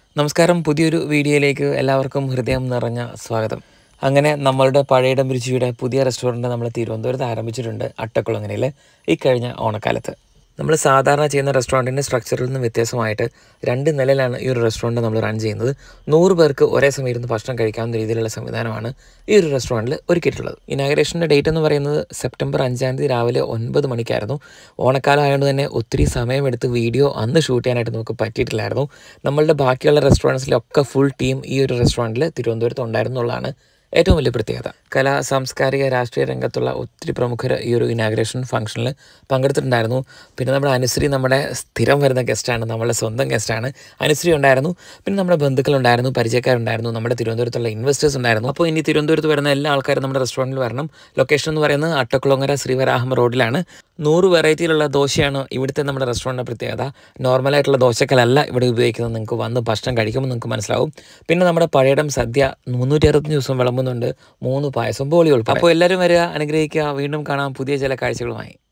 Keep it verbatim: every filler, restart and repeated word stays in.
നമസ്കാരം. പുതിയൊരു വീഡിയോയിലേക്ക് എല്ലാവർക്കും ഹൃദയം നിറഞ്ഞ സ്വാഗതം. അങ്ങനെ നമ്മളുടെ പഴയിടം രുചിയുടെ പുതിയ റെസ്റ്റോറൻറ്റ് നമ്മൾ തിരുവനന്തപുരത്ത് ആരംഭിച്ചിട്ടുണ്ട്. അട്ടക്കുളങ്ങരയിൽ ഈ കഴിഞ്ഞ ഓണക്കാലത്ത് നമ്മൾ സാധാരണ ചെയ്യുന്ന റെസ്റ്റോറൻറ്റിൻ്റെ സ്ട്രക്ചറിൽ നിന്ന് വ്യത്യാസമായിട്ട് രണ്ട് നിലയിലാണ് ഈ ഒരു റെസ്റ്റോറൻറ്റ് നമ്മൾ റൺ ചെയ്യുന്നത്. നൂറ് പേർക്ക് ഒരേ സമയം ഇരുന്ന് ഭക്ഷണം കഴിക്കാവുന്ന രീതിയിലുള്ള സംവിധാനമാണ് ഈ ഒരു റെസ്റ്റോറൻറ്റിൽ ഒരുക്കിയിട്ടുള്ളത്. ഇനാഗുറേഷൻ്റെ ഡേറ്റ് എന്ന് പറയുന്നത് സെപ്റ്റംബർ അഞ്ചാം തീയതി രാവിലെ ഒൻപത് മണിക്കായിരുന്നു. ഓണക്കാലം ആയതുകൊണ്ട് തന്നെ ഒത്തിരി സമയമെടുത്ത് വീഡിയോ അന്ന് ഷൂട്ട് ചെയ്യാനായിട്ട് നമുക്ക് പറ്റിയിട്ടില്ലായിരുന്നു. നമ്മളുടെ ബാക്കിയുള്ള റെസ്റ്റോറൻറ്റ്സിലൊക്കെ ഫുൾ ടീം ഈ ഒരു റെസ്റ്റോറൻറ്റിൽ തിരുവനന്തപുരത്ത് ഉണ്ടായിരുന്നുള്ളതാണ് ഏറ്റവും വലിയ പ്രത്യേകത. കലാ സാംസ്കാരിക രാഷ്ട്രീയ രംഗത്തുള്ള ഒത്തിരി പ്രമുഖർ ഈ ഒരു ഇനാഗുറേഷൻ ഫംഗ്ഷനിൽ പങ്കെടുത്തിട്ടുണ്ടായിരുന്നു. പിന്നെ നമ്മുടെ അനുശ്രീ നമ്മുടെ സ്ഥിരം വരുന്ന ഗസ്റ്റാണ്, നമ്മളുടെ സ്വന്തം ഗസ്റ്റാണ്. അനുശ്രീ ഉണ്ടായിരുന്നു. പിന്നെ നമ്മുടെ ബന്ധുക്കളുണ്ടായിരുന്നു, പരിചയക്കാരുണ്ടായിരുന്നു, നമ്മുടെ തിരുവനന്തപുരത്തുള്ള ഇൻവെസ്റ്റേഴ്സ് ഉണ്ടായിരുന്നു. അപ്പോൾ ഇനി തിരുവനന്തപുരത്ത് വരുന്ന എല്ലാ ആൾക്കാരും നമ്മുടെ റെസ്റ്റോറൻറ്റിൽ വരണം. ലൊക്കേഷൻ എന്ന് പറയുന്നത് അട്ടക്കുളങ്ങര ശ്രീവരാഹം റോഡിലാണ്. നൂറ് വെറൈറ്റിയിലുള്ള ദോശയാണ് ഇവിടുത്തെ നമ്മുടെ റെസ്റ്റോറൻറ്റിൻ്റെ പ്രത്യേകത. നോർമലായിട്ടുള്ള ദോശക്കലല്ല ഇവിടെ ഉപയോഗിക്കുന്നത്. നിങ്ങൾക്ക് വന്ന് ഭക്ഷണം കഴിക്കുമ്പോൾ നിങ്ങൾക്ക് മനസ്സിലാവും. പിന്നെ നമ്മുടെ പഴയിടം സദ്യ മുന്നൂറ്റി അറുപത്തഞ്ച് ദിവസം വിളമ്പുന്നുണ്ട്. മൂന്ന് പായസം ബോളി ഉൾപ്പെടെ. അപ്പോൾ എല്ലാവരും വരിക, അനുഗ്രഹിക്കുക. വീണ്ടും കാണാം പുതിയ ചില കാഴ്ചകളുമായി.